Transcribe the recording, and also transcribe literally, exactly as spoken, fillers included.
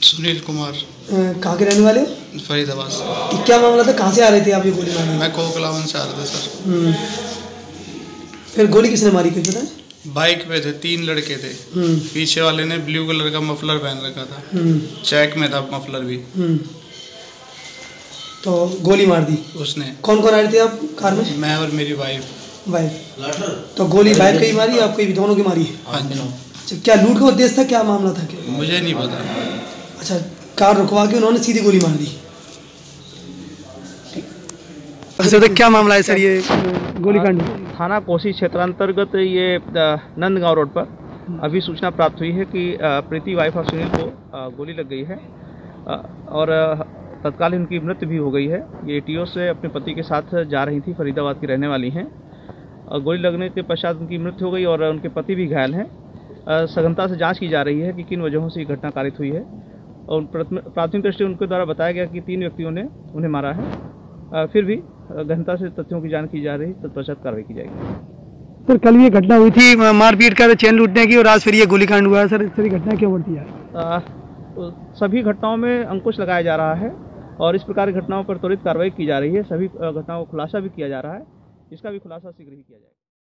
सुनील कुमार। कहाँ के रहने वाले हो? फरीदाबाद से। क्या मामला था, कहाँ से आ रहे थे आप ये गोली मारने? मैं कोकलावन से आ रहा था सर। फिर गोली किसने मारी कुछ पता है? बाइक पे थे, तीन लड़के थे। पीछे वाले ने ब्लू कलर का मफलर पहन रखा था, चेक में था मफलर भी। तो गोली मार दी उसने। कौन कौन आ रहे थे आप कार में? मैं और मेरी वाइफ। वाइफ। तो गोली वाइफ की मारी आपको भी, दोनों की मारी? हाँ जी। अच्छा, क्या लूट का उद्देश्य था, क्या मामला था? क्या मुझे नहीं पता। अच्छा, कार रुकवा के उन्होंने सीधी गोली मार दी। अच्छा, तो क्या मामला है सर ये गोलीकांड? थाना कोसी क्षेत्रांतर्गत ये नंदगांव रोड पर अभी सूचना प्राप्त हुई है कि प्रीति वाइफ ऑफ सुनील को गोली लग गई है और तत्काल उनकी मृत्यु भी हो गई है। ये एटीओ से अपने पति के साथ जा रही थी, फरीदाबाद की रहने वाली हैं। गोली लगने के पश्चात उनकी मृत्यु हो गई और उनके पति भी घायल हैं। सघनता से जांच की जा रही है कि किन वजहों से ये घटना कारित हुई है और प्राथमिक दृष्टि उनके द्वारा बताया गया कि तीन व्यक्तियों ने उन्हें मारा है। फिर भी गहनता से तथ्यों की जांच की जा रही, तत्पश्चात कार्रवाई की जाएगी। सर, कल ये घटना हुई थी मारपीट का, चैन लूटने की, और आज फिर ये गोलीकांड हुआ है। सर, इस तरह घटना क्यों बढ़ती है? सभी घटनाओं में अंकुश लगाया जा रहा है और इस प्रकार की घटनाओं पर त्वरित कार्रवाई की जा रही है। सभी घटनाओं को खुलासा भी किया जा रहा है, इसका भी खुलासा शीघ्र ही किया जाएगा।